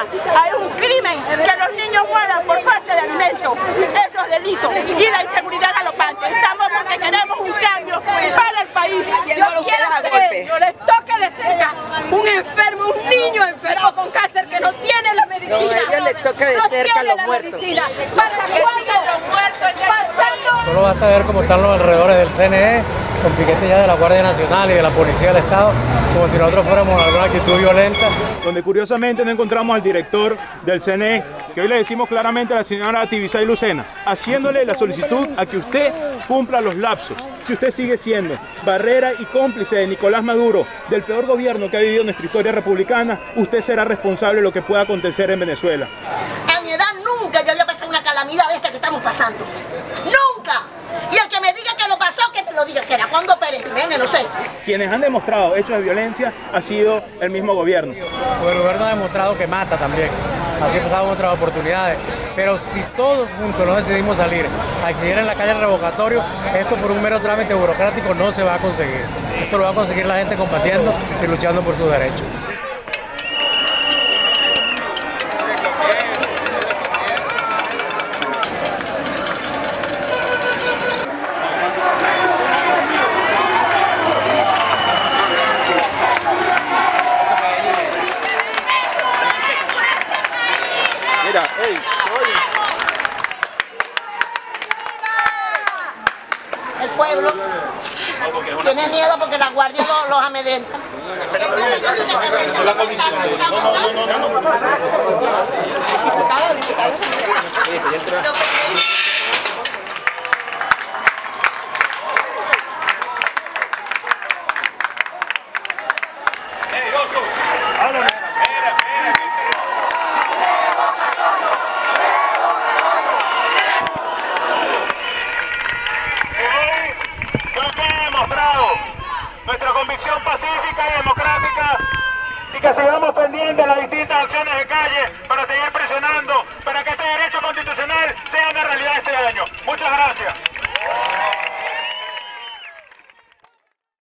Hay un crimen que los niños mueran por falta de alimentos. Eso es delito. Y la inseguridad galopante. Estamos porque queremos un cambio para el país. Yo quiero que no les toque de cerca un enfermo, un niño enfermo con cáncer que no tiene la medicina. No, a ellos les toca de cerca los muertos. ¿Para cuándo? Pasando. Solo basta ver cómo están los alrededores del CNE, con piquetes ya de la Guardia Nacional y de la Policía del Estado, como si nosotros fuéramos alguna actitud violenta. Donde curiosamente no encontramos al director del CNE, que hoy le decimos claramente a la señora Tibisay Lucena, haciéndole la solicitud a que usted cumpla los lapsos. Si usted sigue siendo barrera y cómplice de Nicolás Maduro, del peor gobierno que ha vivido nuestra historia republicana, usted será responsable de lo que pueda acontecer en Venezuela. A mi edad nunca yo había pasado una calamidad de esta que estamos pasando. ¡Nunca! Y el que me diga que lo pasó, que me lo diga. ¿Será cuando Pérez Jiménez? No sé. Quienes han demostrado hechos de violencia ha sido el mismo gobierno. El gobierno ha demostrado que mata también. Así pasamos otras oportunidades. Pero si todos juntos no decidimos salir a exigir en la calle el revocatorio, esto por un mero trámite burocrático no se va a conseguir. Esto lo va a conseguir la gente combatiendo y luchando por sus derechos. Mira, hey, El pueblo tiene miedo porque la guardia los amedrenta. la comisión. Nuestra convicción pacífica y democrática y que sigamos pendientes de las distintas acciones de calle para seguir presionando para que este derecho constitucional sea una realidad este año. Muchas gracias.